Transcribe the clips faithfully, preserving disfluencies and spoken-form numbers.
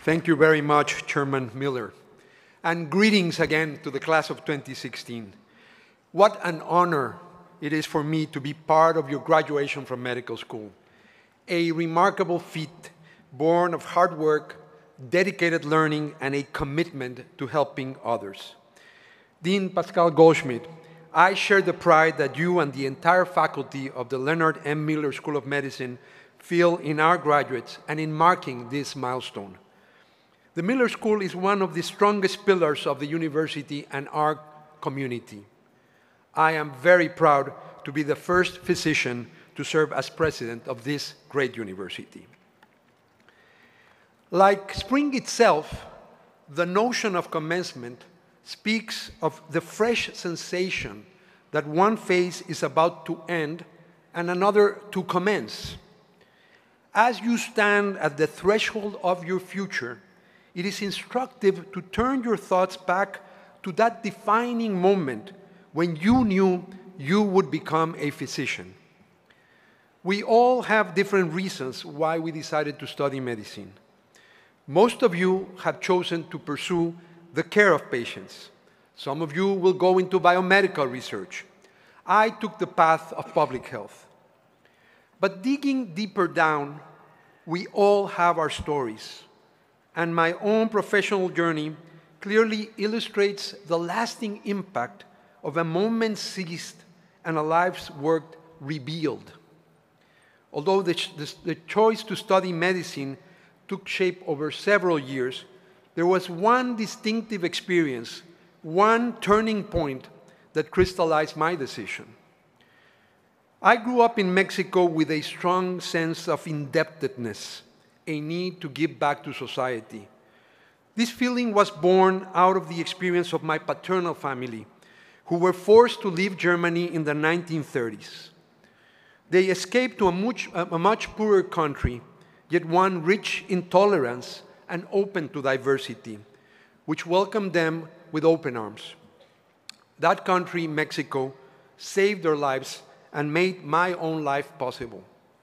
Thank you very much, Chairman Miller. And greetings again to the class of twenty sixteen. What an honor it is for me to be part of your graduation from medical school. A remarkable feat born of hard work, dedicated learning, and a commitment to helping others. Dean Pascal Goldschmidt, I share the pride that you and the entire faculty of the Leonard M. Miller School of Medicine feel in our graduates and in marking this milestone. The Miller School is one of the strongest pillars of the university and our community. I am very proud to be the first physician to serve as president of this great university. Like spring itself, the notion of commencement speaks of the fresh sensation that one phase is about to end and another to commence. As you stand at the threshold of your future, it is instructive to turn your thoughts back to that defining moment when you knew you would become a physician. We all have different reasons why we decided to study medicine. Most of you have chosen to pursue the care of patients. Some of you will go into biomedical research. I took the path of public health. But digging deeper down, we all have our stories. And my own professional journey clearly illustrates the lasting impact of a moment seized and a life's work revealed. Although the, the, the choice to study medicine took shape over several years, there was one distinctive experience, one turning point that crystallized my decision. I grew up in Mexico with a strong sense of indebtedness, a need to give back to society. This feeling was born out of the experience of my paternal family, who were forced to leave Germany in the nineteen thirties. They escaped to a much, a much poorer country, yet one rich in tolerance and open to diversity, which welcomed them with open arms. That country, Mexico, saved their lives and made my own life possible.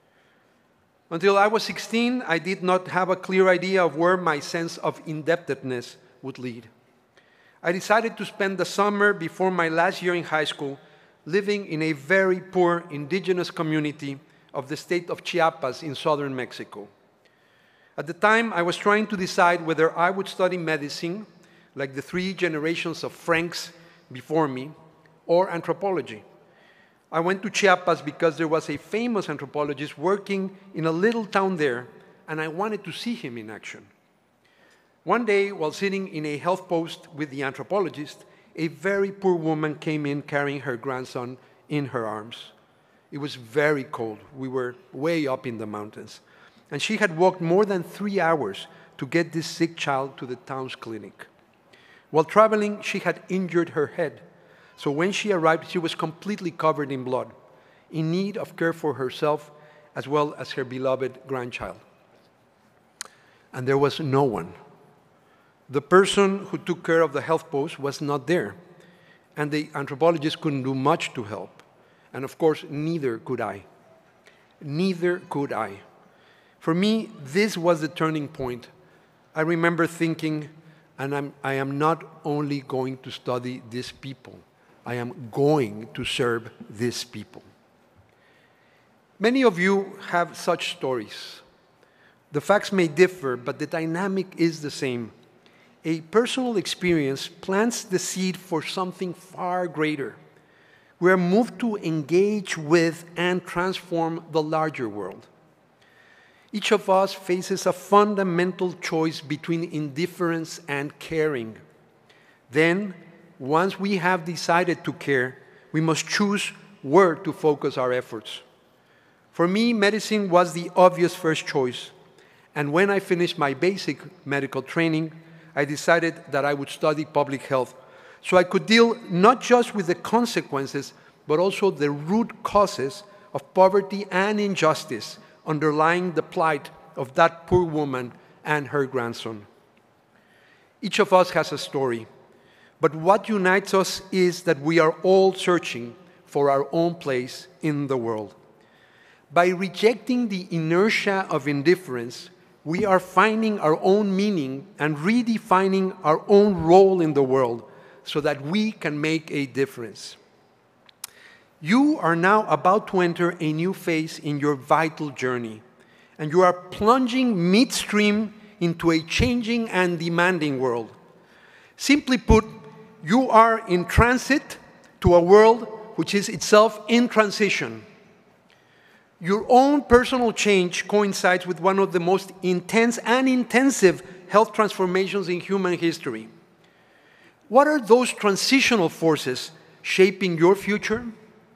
Until I was sixteen, I did not have a clear idea of where my sense of indebtedness would lead. I decided to spend the summer before my last year in high school living in a very poor indigenous community of the state of Chiapas in southern Mexico. At the time, I was trying to decide whether I would study medicine, like the three generations of Franks before me, or anthropology. I went to Chiapas because there was a famous anthropologist working in a little town there, and I wanted to see him in action. One day, while sitting in a health post with the anthropologist, a very poor woman came in carrying her grandson in her arms. It was very cold. We were way up in the mountains. And she had walked more than three hours to get this sick child to the town's clinic. While traveling, she had injured her head. So when she arrived, she was completely covered in blood, in need of care for herself as well as her beloved grandchild. And there was no one. The person who took care of the health post was not there, and the anthropologist couldn't do much to help. And of course, neither could I. Neither could I. For me, this was the turning point. I remember thinking, and I'm, I am not only going to study these people, I am going to serve these people. Many of you have such stories. The facts may differ, but the dynamic is the same. A personal experience plants the seed for something far greater. We are moved to engage with and transform the larger world. Each of us faces a fundamental choice between indifference and caring. Then, once we have decided to care, we must choose where to focus our efforts. For me, medicine was the obvious first choice. And when I finished my basic medical training, I decided that I would study public health so I could deal not just with the consequences, but also the root causes of poverty and injustice underlying the plight of that poor woman and her grandson. Each of us has a story. But what unites us is that we are all searching for our own place in the world. By rejecting the inertia of indifference, we are finding our own meaning and redefining our own role in the world so that we can make a difference. You are now about to enter a new phase in your vital journey, and you are plunging midstream into a changing and demanding world. Simply put, you are in transit to a world which is itself in transition. Your own personal change coincides with one of the most intense and intensive health transformations in human history. What are those transitional forces shaping your future?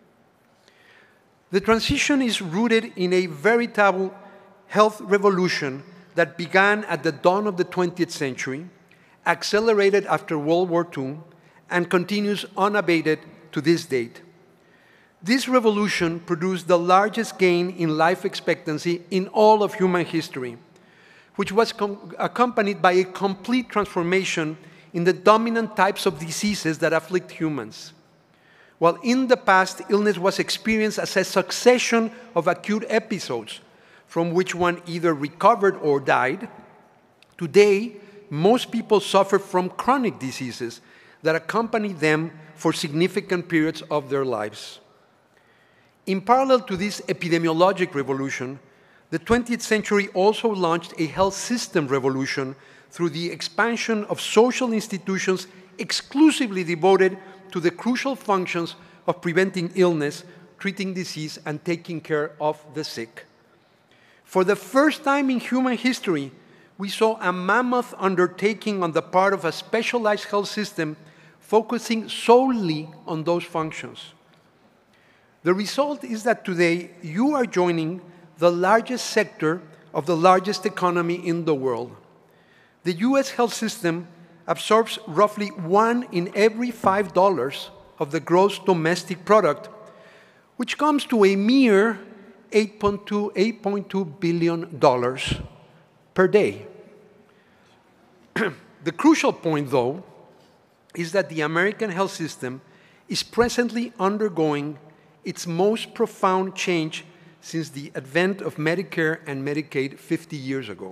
The transition is rooted in a veritable health revolution that began at the dawn of the twentieth century, accelerated after World War Two, and continues unabated to this date. This revolution produced the largest gain in life expectancy in all of human history, which was accompanied by a complete transformation in the dominant types of diseases that afflict humans. While in the past, illness was experienced as a succession of acute episodes from which one either recovered or died, today, most people suffer from chronic diseases that accompany them for significant periods of their lives. In parallel to this epidemiologic revolution, the twentieth century also launched a health system revolution through the expansion of social institutions exclusively devoted to the crucial functions of preventing illness, treating disease, and taking care of the sick. For the first time in human history, we saw a mammoth undertaking on the part of a specialized health system focusing solely on those functions. The result is that today you are joining the largest sector of the largest economy in the world. The U S health system absorbs roughly one in every five dollars of the gross domestic product, which comes to a mere eight point two billion dollars per day. The crucial point, though, is that the American health system is presently undergoing its most profound change since the advent of Medicare and Medicaid fifty years ago.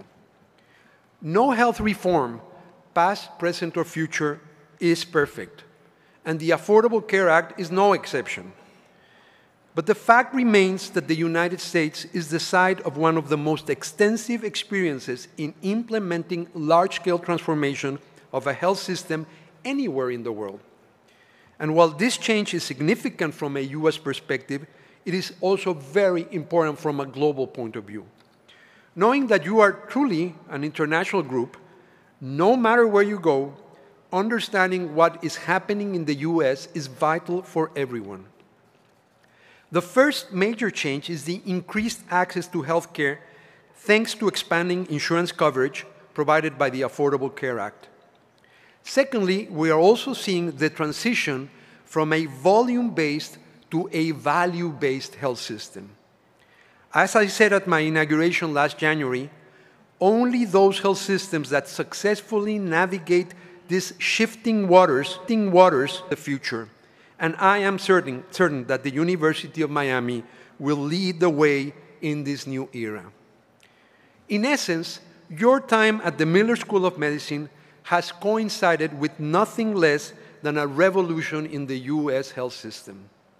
No health reform, past, present, or future, is perfect, and the Affordable Care Act is no exception. But the fact remains that the United States is the site of one of the most extensive experiences in implementing large-scale transformation of a health system anywhere in the world. And while this change is significant from a U S perspective, it is also very important from a global point of view. Knowing that you are truly an international group, no matter where you go, understanding what is happening in the U S is vital for everyone. The first major change is the increased access to health care thanks to expanding insurance coverage provided by the Affordable Care Act. Secondly, we are also seeing the transition from a volume-based to a value-based health system. As I said at my inauguration last January, only those health systems that successfully navigate these shifting waters, shifting waters, the future. And I am certain, certain that the University of Miami will lead the way in this new era. In essence, your time at the Miller School of Medicine has coincided with nothing less than a revolution in the U S health system.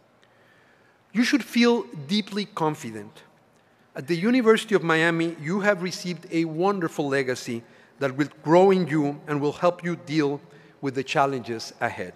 You should feel deeply confident. At the University of Miami, you have received a wonderful legacy that will grow in you and will help you deal with the challenges ahead.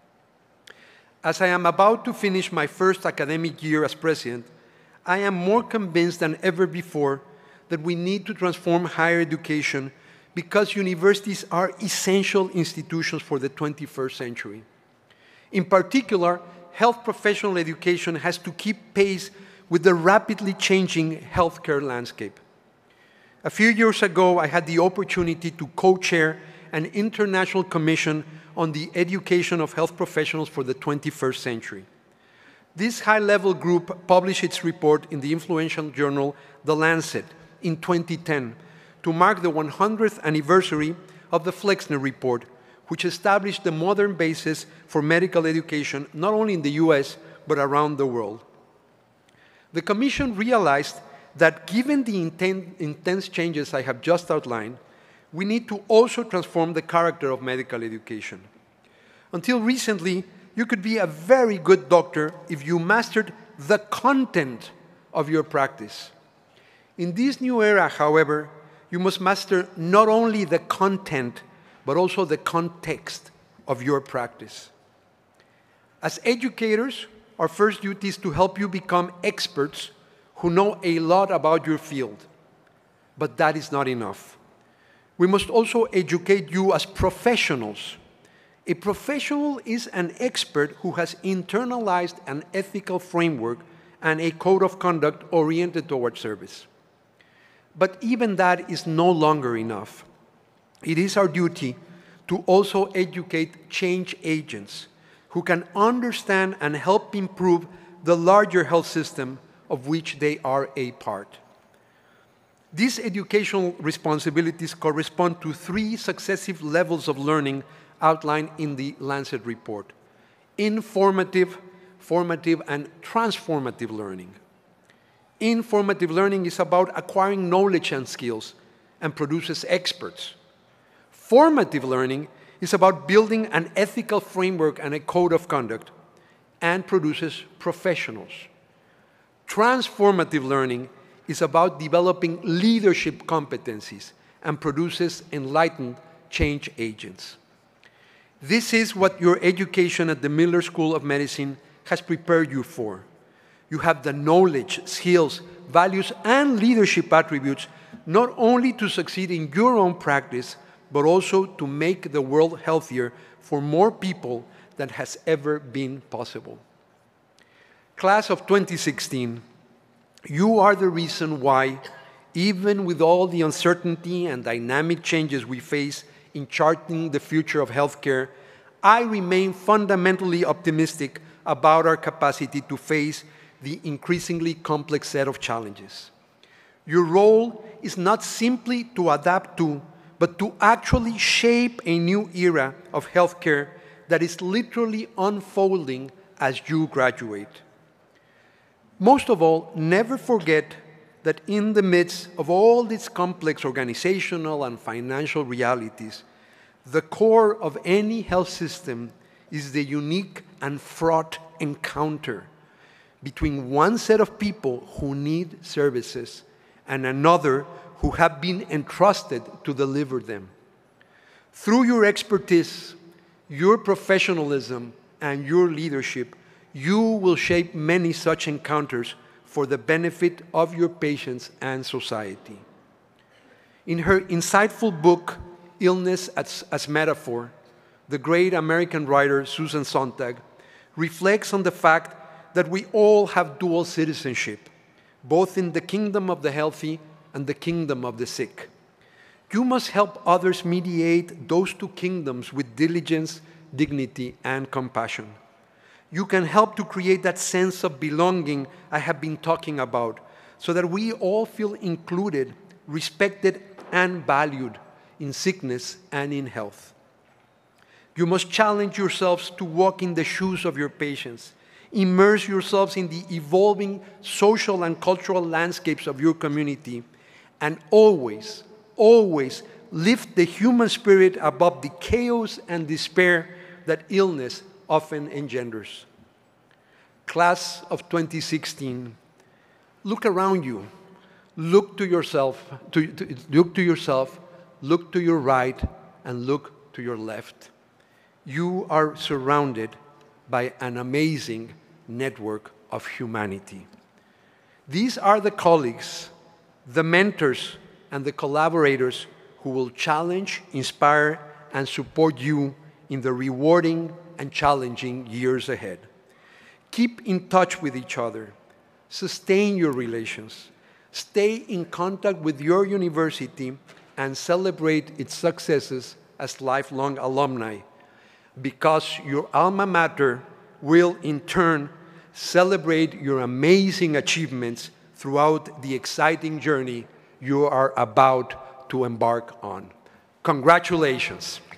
As I am about to finish my first academic year as president, I am more convinced than ever before that we need to transform higher education because universities are essential institutions for the twenty-first century. In particular, health professional education has to keep pace with the rapidly changing healthcare landscape. A few years ago, I had the opportunity to co-chair an international commission on the education of health professionals for the twenty-first century. This high-level group published its report in the influential journal The Lancet in twenty ten to mark the one hundredth anniversary of the Flexner Report, which established the modern basis for medical education not only in the U S but around the world. The Commission realized that given the inten intense changes I have just outlined, we need to also transform the character of medical education. Until recently, you could be a very good doctor if you mastered the content of your practice. In this new era, however, you must master not only the content, but also the context of your practice. As educators, our first duty is to help you become experts who know a lot about your field. But that is not enough. We must also educate you as professionals. A professional is an expert who has internalized an ethical framework and a code of conduct oriented toward service. But even that is no longer enough. It is our duty to also educate change agents who can understand and help improve the larger health system of which they are a part. These educational responsibilities correspond to three successive levels of learning outlined in the Lancet report: informative, formative, and transformative learning. Informative learning is about acquiring knowledge and skills and produces experts. Formative learning is about building an ethical framework and a code of conduct and produces professionals. Transformative learning is about developing leadership competencies and produces enlightened change agents. This is what your education at the Miller School of Medicine has prepared you for. You have the knowledge, skills, values, and leadership attributes not only to succeed in your own practice, but also to make the world healthier for more people than has ever been possible. Class of twenty sixteen, you are the reason why, even with all the uncertainty and dynamic changes we face in charting the future of healthcare, I remain fundamentally optimistic about our capacity to face the increasingly complex set of challenges. Your role is not simply to adapt to, but to actually shape a new era of healthcare that is literally unfolding as you graduate. Most of all, never forget that in the midst of all these complex organizational and financial realities, the core of any health system is the unique and fraught encounter between one set of people who need services and another who have been entrusted to deliver them. Through your expertise, your professionalism, and your leadership, you will shape many such encounters for the benefit of your patients and society. In her insightful book, Illness as, as Metaphor, the great American writer Susan Sontag reflects on the fact that we all have dual citizenship, both in the kingdom of the healthy and the kingdom of the sick. You must help others mediate those two kingdoms with diligence, dignity, and compassion. You can help to create that sense of belonging I have been talking about, so that we all feel included, respected, and valued in sickness and in health. You must challenge yourselves to walk in the shoes of your patients. Immerse yourselves in the evolving social and cultural landscapes of your community, and always, always lift the human spirit above the chaos and despair that illness often engenders. Class of twenty sixteen, look around you. Look to yourself, to, to, look to yourself, look to your right, and look to your left. You are surrounded by an amazing network of humanity. These are the colleagues, the mentors, and the collaborators who will challenge, inspire, and support you in the rewarding and challenging years ahead. Keep in touch with each other. Sustain your relations. Stay in contact with your university and celebrate its successes as lifelong alumni, because your alma mater will in turn celebrate your amazing achievements throughout the exciting journey you are about to embark on. Congratulations.